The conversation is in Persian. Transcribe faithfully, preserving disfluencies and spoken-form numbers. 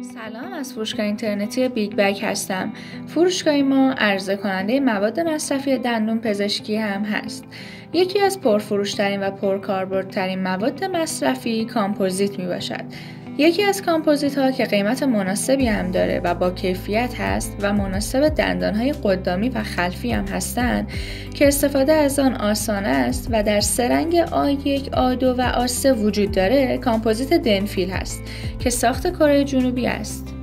سلام، از فروشگاه اینترنتی بیگ بگ هستم. فروشگاه ما عرضه کننده مواد مصرفی دندون پزشکی هم هست. یکی از پرفروشترین و پرکاربردترین مواد مصرفی کامپوزیت می باشد. یکی از کامپوزیت ها که قیمت مناسبی هم داره و با کیفیت هست و مناسب دندانهای قدامی و خلفی هم هستن که استفاده از آن آسان است و در سه رنگ آ یک، آ دو و آ سه وجود داره، کامپوزیت دنفیل هست که ساخت کره جنوبی است.